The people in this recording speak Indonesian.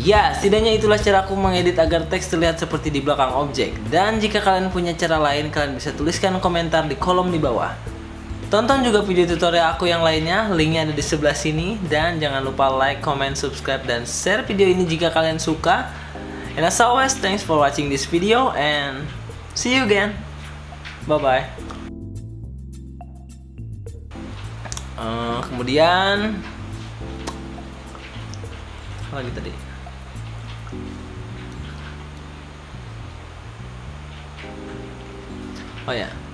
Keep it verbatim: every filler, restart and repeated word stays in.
Ya, setidaknya itulah cara aku mengedit agar teks terlihat seperti di belakang objek. Dan jika kalian punya cara lain, kalian bisa tuliskan komentar di kolom di bawah. Tonton juga video tutorial aku yang lainnya, linknya ada di sebelah sini. Dan jangan lupa like, comment, subscribe, dan share video ini jika kalian suka. And as always, thanks for watching this video and see you again. Bye-bye. Uh, kemudian apa lagi tadi? Oh ya.